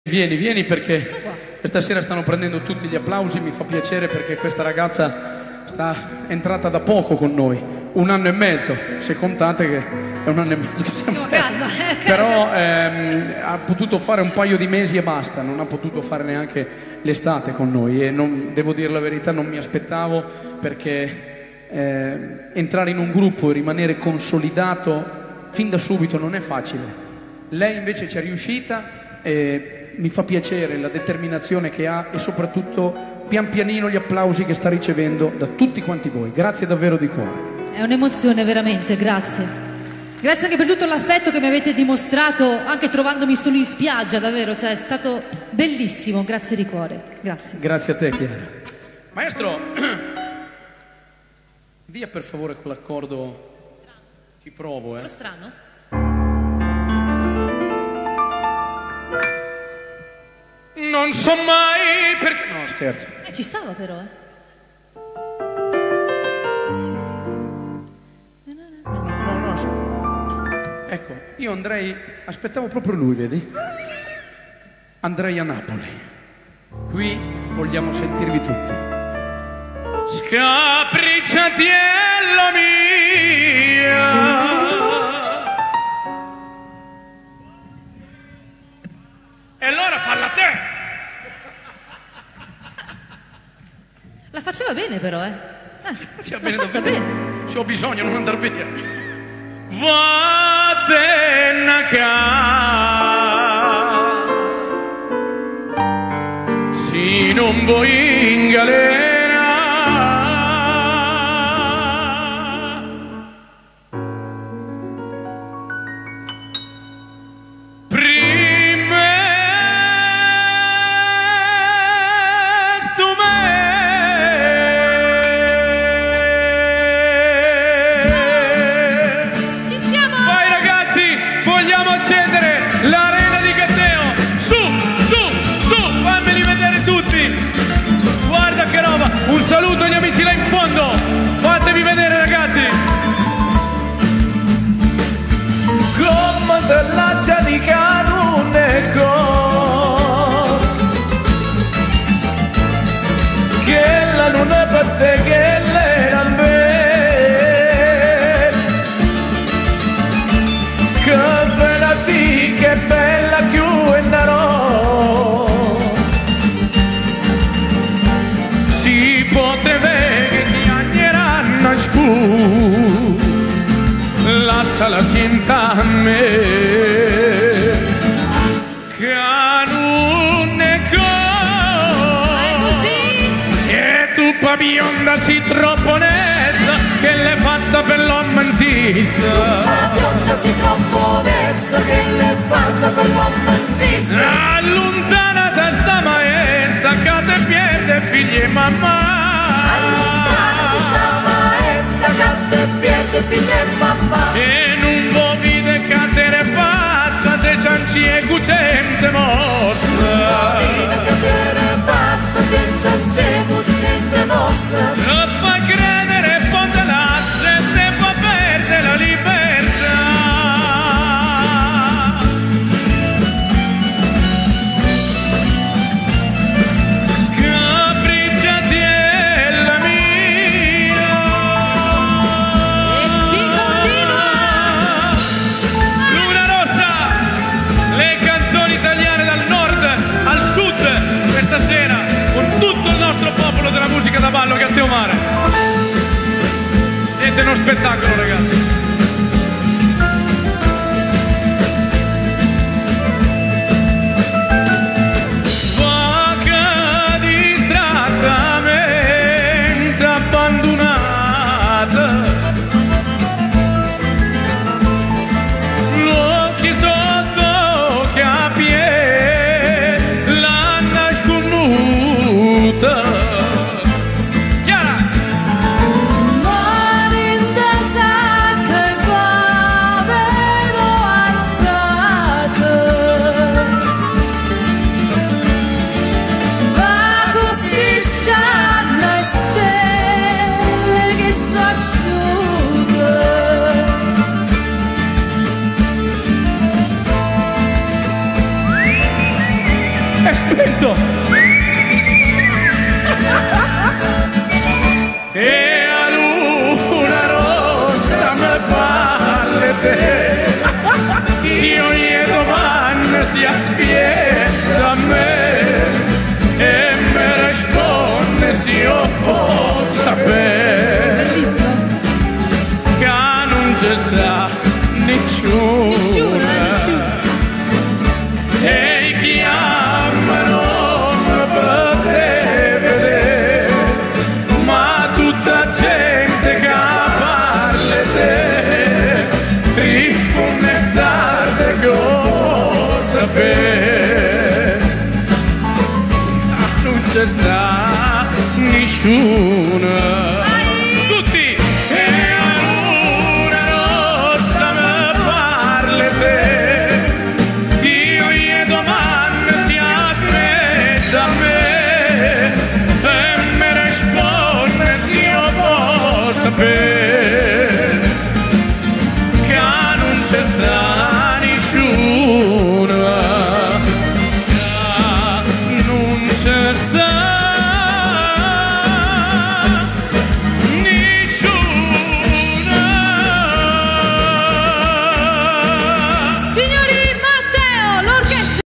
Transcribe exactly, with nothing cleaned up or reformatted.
Vieni, vieni perché questa sera stanno prendendo tutti gli applausi, mi fa piacere perché questa ragazza sta entrata da poco con noi, un anno e mezzo, se contate che è un anno e mezzo che siamo a casa, però ehm, ha potuto fare un paio di mesi e basta, non ha potuto fare neanche l'estate con noi e non, devo dire la verità, non mi aspettavo perché eh, entrare in un gruppo e rimanere consolidato fin da subito non è facile. Lei invece ci è riuscita e mi fa piacere la determinazione che ha e soprattutto pian pianino gli applausi che sta ricevendo da tutti quanti voi. Grazie davvero di cuore. È un'emozione veramente, grazie. Grazie anche per tutto l'affetto che mi avete dimostrato anche trovandomi solo in spiaggia, davvero, cioè è stato bellissimo, grazie di cuore. Grazie. Grazie a te, Chiara. Maestro, via per favore con l'accordo. Ci provo, eh. Quello strano? Non so mai perché... No, scherzo. Eh, ci stava però, eh. No, no, no. Ecco, io andrei... Aspettavo proprio lui, vedi? Andrei a Napoli. Qui vogliamo sentirvi tutti. Scapricciatiello mia. E allora falla te! La faceva bene però, eh. eh Faceva bene davvero. bene. Ci ho bisogno, non andar via. Vattene a casa, se non vuoi in galera. Un saluto agli amici là in fondo, fatevi vedere ragazzi. Come dell'accia di canuneco, che la luna per te che l'era bella, che bella di che bella più e naro. Lascia la sienta a me canuneco è così e tu pa bionda si troppo onesta che l'hai fatta per l'ommanzista la bionda si troppo onesta che l'hai fatta per l'ommanzista allontanata sta maestra che te pierde figli e mamma allontanata sta maestra che te pierde figli e mamma e non vuoi vide che te ne passa te cianci e cucente morsa non vuoi vide che te ne passa te cianci e cucente morsa non fa credere fonte l'asse e te fa perdere la libertà scapricciatiella mia e si continua. Luna Rossa, le canzoni italiane dal nord al sud questa sera con tutto il nostro popolo della musica da ballo che a Teomare. Siete uno spettacolo ragazzi. Vaca distrattamente abbandonata, l'occhio sotto che a piedi l'hanno sconosciuta. Chiara! Mare in casa è spento. E a luna rossa mi parla te, io gli domando si aspetta a me e mi risponde se io posso sapere. Bellissimo. Che non c'è sta nessuno, Nessuno, eh, nessuno. e chi ama non mi potrei vedere, ma tutta gente che parla te risponde tardi cosa sapere. Non c'è sta nessuno. Tutti! E la luna rossa mi parla te, io gli domando si aspetta a me e mi risponde se io posso sapere.